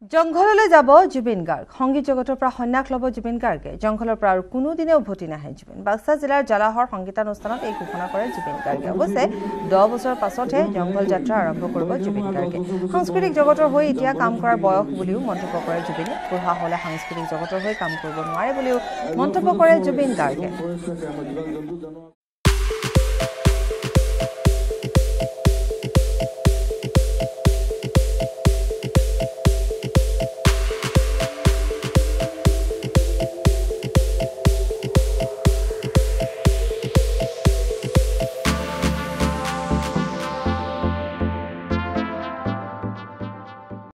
জংঘললৈ যাব জুবিন গাৰ্গ সংগীত জগতৰ পৰা সন্যাস ল'ব জুবিন গাৰ্গে জংঘলৰ পৰা আৰু কোনো দিনে উভতি নাহে জুবিন বাক্সা জিলাৰ জালাহৰ সংগীতানুষ্ঠানত এই ঘোষণা কৰে জুবিন গাৰ্গে অৱশ্যে 10 বছৰৰ পাছতহে জংঘল যাত্ৰা আৰম্ভ কৰিব জুবিন গাৰ্গে সাংস্কৃতিক জগতৰ হৈ এতিয়া কাম কৰাৰ বয়স বুলিও মন্তব্য কৰে জুবিনে বুঢ়া হ'লে সাংস্কৃতিক জগতৰ হৈ কাম কৰিব নোৱাৰে বুলিও মন্তব্য কৰে জুবিন গাৰ্গে